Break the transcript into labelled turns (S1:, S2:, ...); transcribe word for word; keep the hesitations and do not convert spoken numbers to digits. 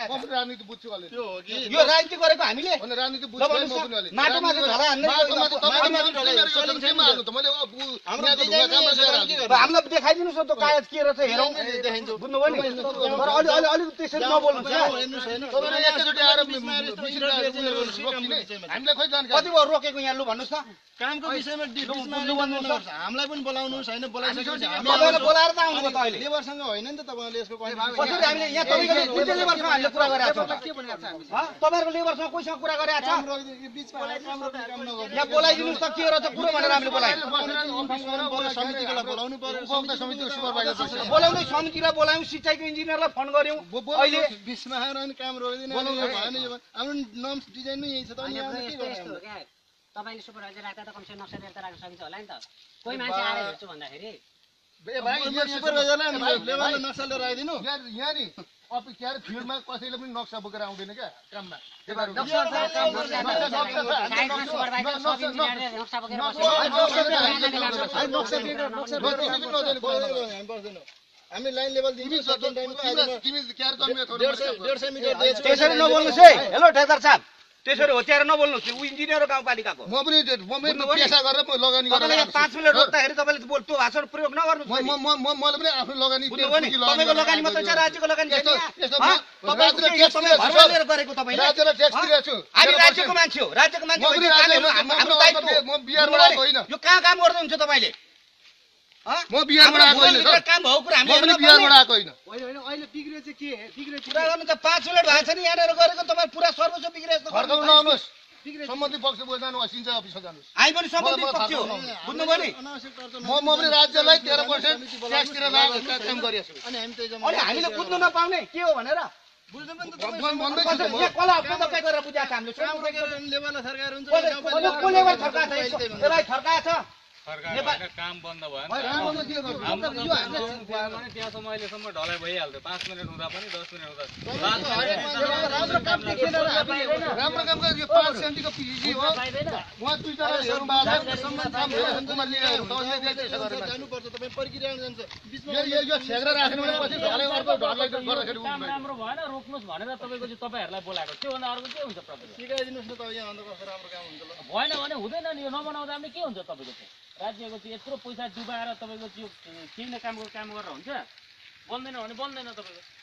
S1: म पनि राजनीति बुझ्छु अलि
S2: त्यो हो कि
S3: यो राजनीति गरेको हामीले
S1: अनि राजनीति बुझ्छु म पनि अलि
S3: माटोमा चाहिँ ढला हान्ने
S1: माटोमा त तपाईले सलिम चाहिँ हाल्नु त मैले हाम्रो ढुङ्गा काममा गएर
S3: हामीलाई देखाइदिनुस् न त कागज के रहेछ हेरौँ बुझ्नुभयो नि तर अलि अलि अलि त्यसरी नबोल्नु
S1: तपाईले एकचोटि आएर हामीलाई खोइ जानकारी
S3: कति भयो रोकेको यहाँ लु भन्नुस् न
S2: कामको विषयमा हामीलाई पनि बोलाउनुहोस् हैन बोलाइसकेपछि
S3: तपाईले बोलाएर त आउनु भयो त अहिले
S2: लेबरसँग होइन नि त तपाईले यसको
S3: कसरी हामीले यहाँ तपाईको कुन चाहिँ लेबरसँग हामीले कुरा गरिरहेको छौँ के भनिरहेको छ हामी तपाईहरुको लेबरसँग कोइसँग कुरा गरिरहेको छ
S2: बीचमा काम रोक्ने काम नगर्नु
S3: यहाँ बोलाइदिनुस् त के रहेछ कुरो भनेर हामीले बोलायौँ
S2: समितिलाई बोलाउनु पर्यो
S1: उपभोक्ता समितिको सुपरभाइजर
S3: बोलाउँदै समितिलाई बोलायौँ सिँचाइको इन्जिनियरलाई फोन गर्यौँ अहिले
S2: बिचमा आएर अनि काम रोकिदिनु भएन यो हाम्रो नर्म्स डिजाइनमै यही छ त अनि यहाँ के गर्नु
S4: तपाईले सुपरभाइजर राख्दा त कमसे नक्सा बेर त राख्न सकिन्छ होला नि त कोही मान्छे आएर हेर्छु भन्दाखेरि
S1: ए भाइ
S2: यो सुपरभाइजरलाई लेबरले नक्सा लिएर आइदिनु
S1: यहाँ यहाँ नि अब के अरे फिल्डमा कसैले पनि नक्सा बोकेर आउँदैन क्या काममा
S2: हामी लाइन लेभल दिन्छौँ सकिन टाइमको
S1: तिमी के अरे जन्मियो
S2: डेढ सय मिटर दिएछु
S3: त्यसरी नबोल्नुस् है हेलो ठेकेदार साहब त्यसरी होच्याएर नबोल्नुस् ऊ इन्जिनियर हो गाउँपालिकाको
S1: म पनि म पनि पेसा गरेर म लगानी
S3: तपाईँले
S1: गरेर
S3: यहाँ पाँच मिनट रोक्दाखेरि तपाईँले बोल त्यो भाषण प्रयोग नगर्नुहोस्
S1: म म म मैले पनि आफ्नो लगानी
S3: बुझ्नुभयो नि तपाईँको लगानी मात्रै छ राज्यको लगानी छैन गरेको तपाईँले
S1: राज्यलाई ट्याक्स तिरेको छु
S3: हामी राज्यको मान्छे हो राज्यको मान्छे
S1: म पनि
S3: हाम्रो दायित्व
S1: म बिहारबाट आएको होइन
S3: यो कहाँ काम गर्दै हुन्छ तपाईँले
S1: म बिहारबाट आएको होइन सर
S3: काम भएको कुरा
S1: म पनि बिहारबाट आएको होइन
S2: होइन होइन अहिले बिग्रे चाहिँ के बिग्रे
S3: कुरा गर्नु त पाँच मिनट भएको छ नि यहाँनिर गरेको तपाईँ पुरा सर्वस्व बिग्रेछ
S1: फर्काउनु नआउनुहोस् सम्बन्धित पक्ष बोल्न जानु सिन्चाइ अफिसमा जानुहोस्
S3: हामी पनि सम्बन्धित पक्ष हो बुझ्नुभयो नि
S1: म म पनि राज्यलाई तेह्र पर्सेन्ट ट्याक्स तिरेर काम गरिरहेको छु
S2: अनि हामी त
S3: अनि हामीले बुझ्नु नपाउने के हो भनेर
S2: बुझ्नु पनि त
S1: भन्दैछु म
S3: यहाँ कसलाई हप्ता तपाईँ गरेर बुझाएको हामीले
S2: काम रोकेर लेबरलाई सरकार हुन्छ
S3: कसले गर्छ थर्काएको छ यसलाई थर्काएको छ
S5: काम बन्द भयो त्यहाँसम्म अहिलेसम्म ढलाइ भइहाल्थ्यो पाँच मिनट हुँदा पनि दस मिनट हुँदा
S1: राम्रो काम यो पाँच सेन्टीको पिजी हो उहाँ दुईजना हेर्नु
S2: जानुपर्छ तपाईँ प्रक्रिया जान्छ
S1: यो छेक्रा राख्नु भने पछि ढलाइ अर्को ढलाइ गर्दाखेरि
S5: काम राम्रो भएन रोक्नुहोस् भनेर तपाईँको चाहिँ तपाईँहरूलाई बोलाएको त्योभन्दा अर्को के हुन्छ तपाईँको
S2: सिकाइदिनुहोस् न तपाईँ यहाँ कस्तो राम्रो काम हुन्छ ल
S5: भएन भने हुँदैन नि यो नबनाउँदा पनि के हुन्छ तपाईँको चाहिँ राज्यको चाहिँ यत्रो पैसा डुबाएर तपाईँको त्यो किन कामको काम गरेर हुन्छ बन्दैन भने बन्दैन तपाईँको